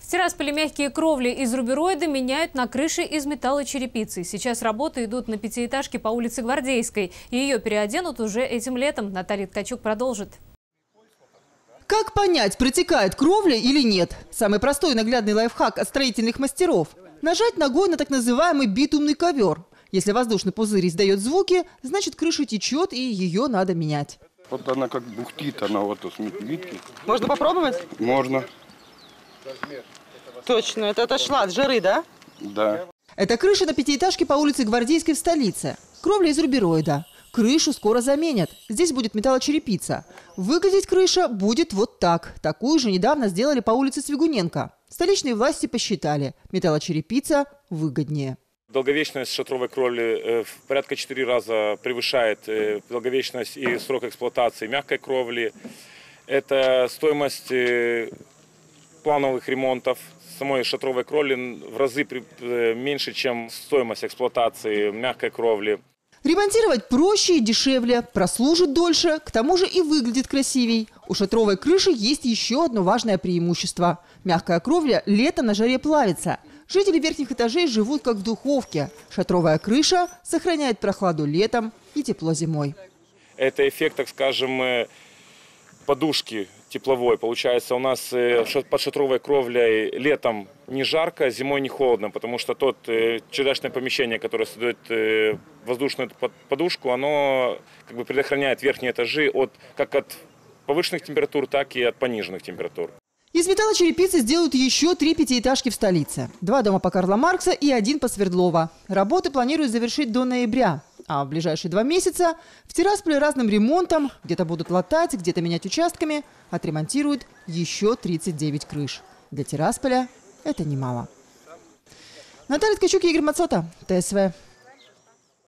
В Тирасполе мягкие кровли из рубероида меняют на крыши из металлочерепицы. Сейчас работы идут на пятиэтажке по улице Гвардейской. Ее переоденут уже этим летом. Наталья Ткачук продолжит. Как понять, протекает кровля или нет? Самый простой и наглядный лайфхак от строительных мастеров – нажать ногой на так называемый битумный ковер. Если воздушный пузырь издает звуки, значит крыша течет и ее надо менять. Вот она как бухтит, она вот с метки. Можно попробовать? Можно. Точно, это отошла от жары, да? Да. Это крыша на пятиэтажке по улице Гвардейской в столице. Кровля из рубероида. Крышу скоро заменят. Здесь будет металлочерепица. Выглядеть крыша будет вот так. Такую же недавно сделали по улице Свигуненко. Столичные власти посчитали – металлочерепица выгоднее. Долговечность шатровой кровли в порядка 4 раза превышает долговечность и срок эксплуатации мягкой кровли. Это стоимость плановых ремонтов самой шатровой кровли в разы меньше, чем стоимость эксплуатации мягкой кровли. Ремонтировать проще и дешевле, прослужит дольше, к тому же и выглядит красивей. У шатровой крыши есть еще одно важное преимущество. Мягкая кровля летом на жаре плавится. Жители верхних этажей живут как в духовке. Шатровая крыша сохраняет прохладу летом и тепло зимой. Это эффект, так скажем, подушки тепловой. Получается, у нас под шатровой кровлей летом не жарко, зимой не холодно, потому что тот чердачное помещение, которое создает воздушную подушку, оно как бы предохраняет верхние этажи как от повышенных температур, так и от пониженных температур. Из металлочерепицы сделают еще 3 пятиэтажки в столице. 2 дома по Карла Маркса и 1 по Свердлова. Работы планируют завершить до ноября. А в ближайшие 2 месяца в Тирасполе разным ремонтом, где-то будут латать, где-то менять участками, отремонтируют еще 39 крыш. Для Тирасполя это немало. Наталья Ткачук, Игорь Мацота, ТСВ.